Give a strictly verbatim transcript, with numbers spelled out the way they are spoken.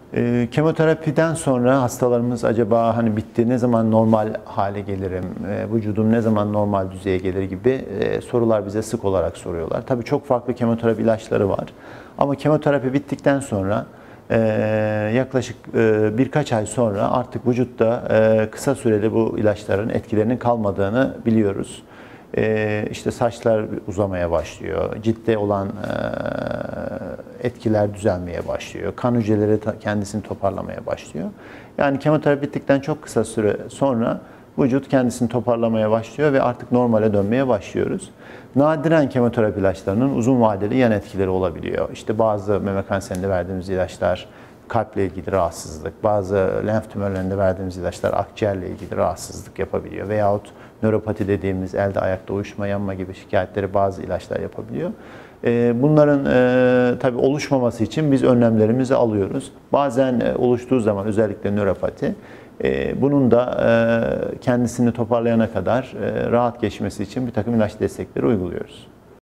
E, kemoterapiden sonra hastalarımız acaba hani bitti, ne zaman normal hale gelirim, e, vücudum ne zaman normal düzeye gelir gibi e, sorular bize sık olarak soruyorlar. Tabii çok farklı kemoterapi ilaçları var. Ama kemoterapi bittikten sonra e, yaklaşık e, birkaç ay sonra artık vücutta e, kısa süreli bu ilaçların etkilerinin kalmadığını biliyoruz. E, işte saçlar uzamaya başlıyor, ciltte olan e, etkiler düzelmeye başlıyor, kan hücreleri kendisini toparlamaya başlıyor. Yani kemoterapi bittikten çok kısa süre sonra vücut kendisini toparlamaya başlıyor ve artık normale dönmeye başlıyoruz. Nadiren kemoterapi ilaçlarının uzun vadeli yan etkileri olabiliyor. İşte bazı meme kanserinde verdiğimiz ilaçlar kalple ilgili rahatsızlık, bazı lenf tümörlerinde verdiğimiz ilaçlar akciğerle ilgili rahatsızlık yapabiliyor. Veyahut nöropati dediğimiz elde ayakta uyuşma, yanma gibi şikayetleri bazı ilaçlar yapabiliyor. Bunların e, tabii oluşmaması için biz önlemlerimizi alıyoruz. Bazen e, oluştuğu zaman özellikle nöropati, e, bunun da e, kendisini toparlayana kadar e, rahat geçmesi için bir takım ilaç destekleri uyguluyoruz.